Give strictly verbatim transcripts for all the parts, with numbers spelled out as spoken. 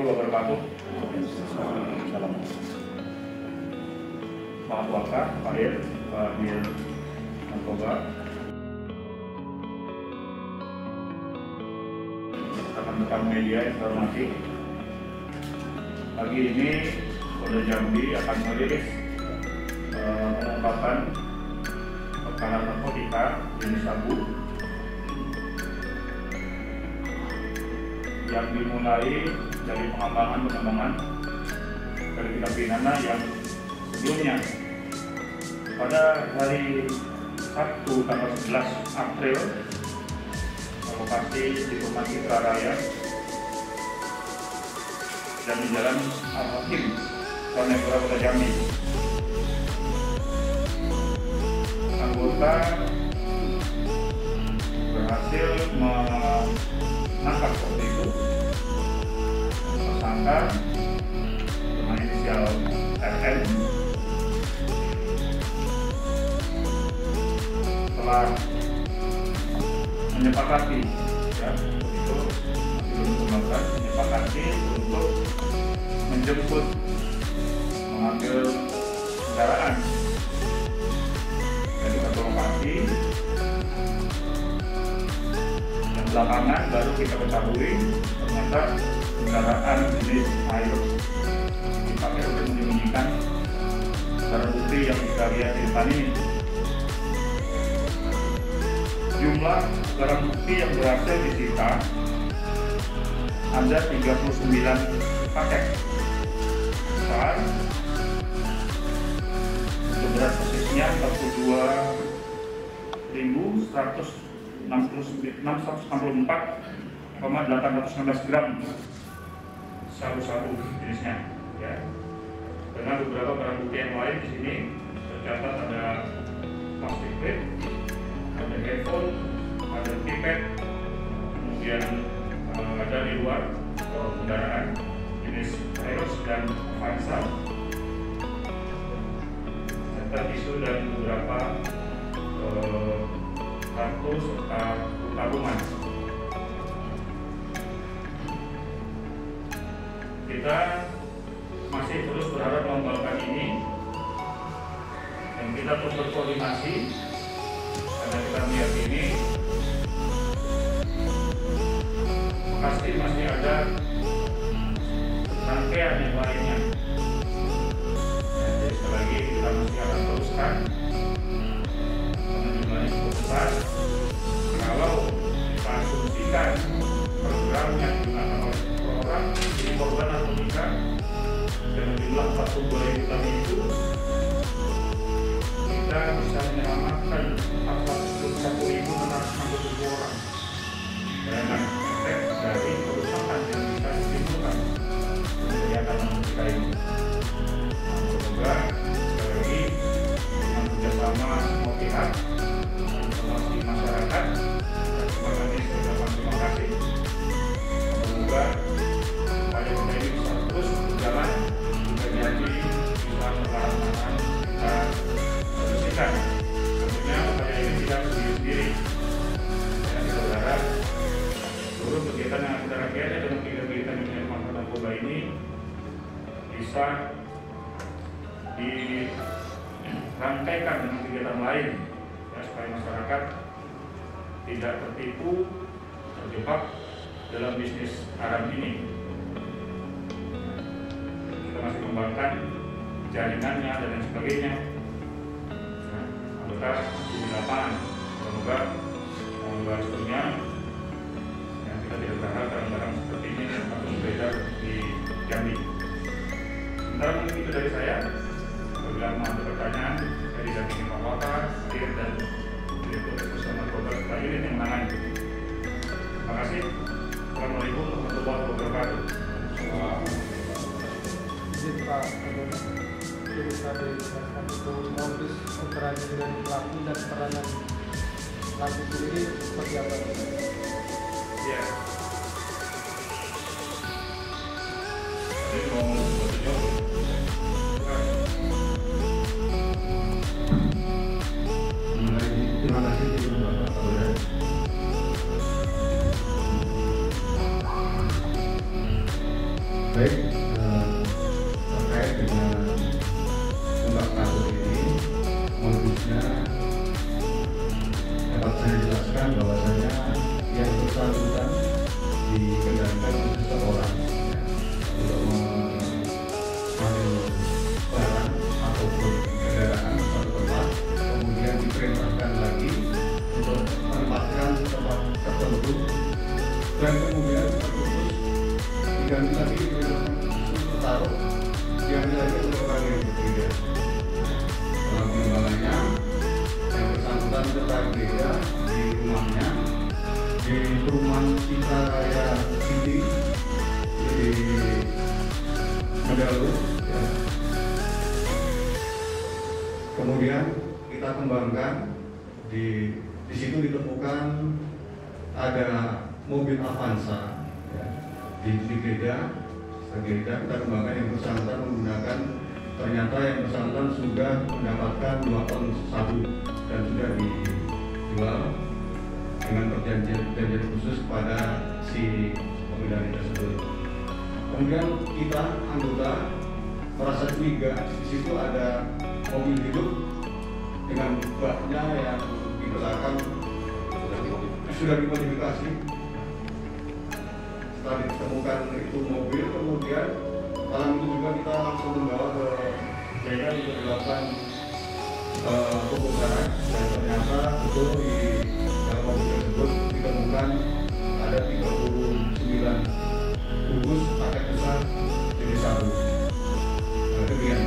wabarakatuh. Salam. Pak Waka, Pak Ir, Pak Dir Narkoba, rekan-rekan media yang saya hormati. Pagi ini Polda Jambi akan merilis uh, pengungkapan perkara narkotika jenis sabu yang dimulai dari pengembangan-pengembangan dari tindak pidana yang sebelumnya. Pada hari Sabtu tanggal sebelas April, lokasi di Rumah Citra Raya dan di Jalan Al-Hakim, Sonepura, Kota Jambi. Anggota berhasil menangkap waktu itu tersangka dengan inisial R N. Telah menyepakati, ya, itu belum dikembangkan, menyepakati untuk menjemput, mengambil kendaraan dari satu lokasi. Dan belakangan baru kita ketahui ternyata kendaraan jenis Hilux dipakai untuk menyembunyikan barang bukti yang kita lihat di depan ini. Jumlah barang bukti yang berhasil disita ada tiga puluh sembilan paket besar, untuk berat persisnya empat puluh dua ribu seratus enam puluh empat koma delapan enam belas gram sabu-sabu jenisnya, ya. Dengan beberapa barang bukti yang lain di sini tercatat ada plastik plate, ada handphone, ada pipet, kemudian uh, ada di luar uh, kendaraan jenis Hilux dan Avanza, serta tisu dan beberapa uh, kartu serta tabungan. Kita masih terus berharap mengembangkan ini dan kita terus berkoordinasi karena kita melihat ini pasti masih ada rangkaian yang lainnya. Jadi sekali lagi kita masih akan teruskan dengan jumlahnya cukup besar. Kalau kita asumsikan program yang digunakan oleh orang jadi korban narkotika dengan jumlah empat puluh dua ribu tadi itu, kita bisa menyelamatkan empat ratus satu ribu enam ratus enam puluh tujuh orang dengan efek dari kerusakan yang bisa ditimbulkan kegiatan narkotika ini. Semoga sekali lagi dengan kerjasama semua pihak, informasi masyarakat, dan sebagai ucapan terima kasih. Semoga upaya kita ini bisa terus berjalan hingga jadi bisa melaksanakan kita bersihkan. Tentunya upaya ini tidak sendiri-sendiri. Dan kita berharap seluruh kegiatan yang kita rakyatnya dengan kegiatan yang manfaat narkoba ini bisa dirangkaikan dengan kegiatan lain, ya, supaya masyarakat tidak tertipu, terjebak dalam bisnis haram ini. Kita masih mengembangkan jaringannya dan lain sebagainya. Nah, anggota di lapangan, semoga mengulas dunia yang kita tidak berharap barang-barang seperti ini akan beredar di Jambi. Sementara mungkin itu dari saya. Apabila mau ada pertanyaan, saya didampingi Pak Waka, Dir, dan Direktur Eksekusi Narkoba serta unit yang menangani. Terima kasih. Assalamualaikum warahmatullahi wabarakatuh. Izin Pak, jadi tadi untuk modus operasi dari pelaku dan peranan pelaku sendiri seperti apa? Ya. Jadi mau bertanya. Terima kasih Bapak Kapolda. Baik, eh, terkait dengan ungkap kasus ini, modusnya dapat saya jelaskan bahwasanya yang bersangkutan dikendalikan oleh seseorang ya, untuk mengambil barang ataupun kendaraan ke satu tempat, kemudian diperintahkan lagi untuk menempatkan tempat tertentu dan kemudian terputus diganti lagi untuk taruh diganti lagi untuk orang yang berbeda. Dalam pengembangannya yang bersangkutan tetap berbeda di rumahnya di perumahan Citra Raya City di Medalu ya. Kemudian kita kembangkan di di situ ditemukan ada mobil Avanza ya, di digeledah digeledah kita kembangkan yang bersangkutan menggunakan ternyata yang bersangkutan sudah mendapatkan dua ton sabu dan sudah dijual dengan perjanjian perjanjian khusus kepada si pengendali tersebut. Kemudian kita anggota merasa curiga di situ ada mobil hidup dengan baknya yang di belakang sudah dimodifikasi. Setelah ditemukan itu mobil, kemudian malam itu juga kita langsung membawa ke bengkel untuk dilakukan uh, pembongkaran dan ternyata betul di dalam mobil tersebut ditemukan ada tiga puluh sembilan bungkus paket besar jenis sabu. Nah, demikian.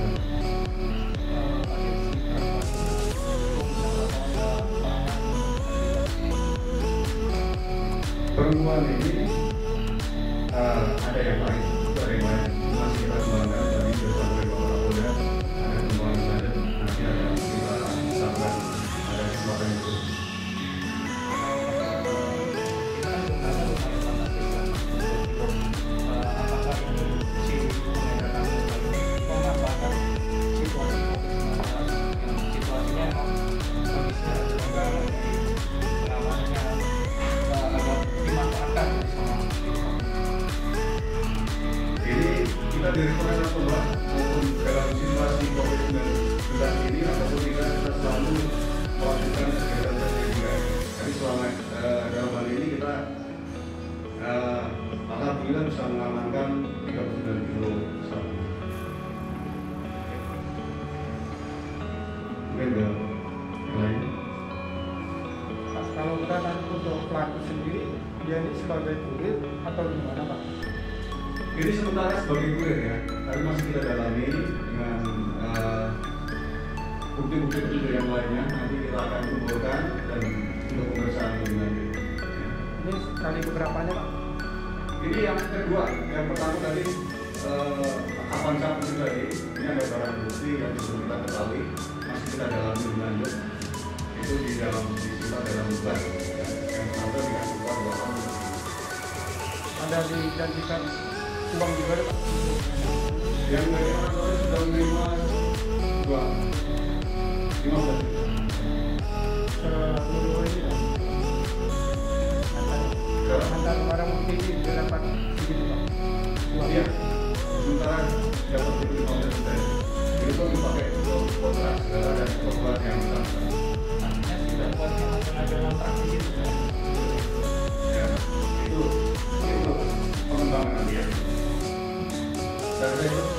Penemuan ini uh, ada yang lain, ada yang lain masih kita kembangkan dari sampai ke Polda, ada kembangan lanjut nanti akan kita sampaikan ada kesempatan itu. Kita dari Polres Narkoba maupun dalam situasi covid sembilan belas ini ataupun kita selalu melakukan kegiatan kegiatan. Jadi selama uh, dalam hal ini kita uh, alhamdulillah bisa mengamankan tiga puluh sembilan kilo sabu. Mungkin ada yang lain. Pak, kalau kita nanti untuk pelaku sendiri, dia ini sebagai kurir atau gimana Pak? Ini sementara sebagai kurir ya, tapi masih kita dalami dengan uh, bukti-bukti petunjuk yang lainnya. Nanti kita akan kumpulkan dan untuk pemeriksaan lebih lanjut. Ini kali keberapanya Pak? Ini yang kedua, yang pertama tadi uh, Avanza itu tadi, ini ada barang bukti yang sudah kita ketahui, masih kita dalami lebih lanjut. Itu di dalam disita dalam bak yang sampai dikasih uang dua tahun. Ada dijanjikan uang juga Pak? Yang dari orang tua sudah menerima dua lima belas juta. Seluruh ini Pak? Antara barang bukti ini dapat segitu Pak? Iya, sementara dapat lima belas juta. Itu dipakai untuk kontrak segala dan kebutuhan yang besar. Artinya sudah buatnya masih ada kontrak di situ Pak? Ya, itu itu pengembangan nanti ya. Dan saya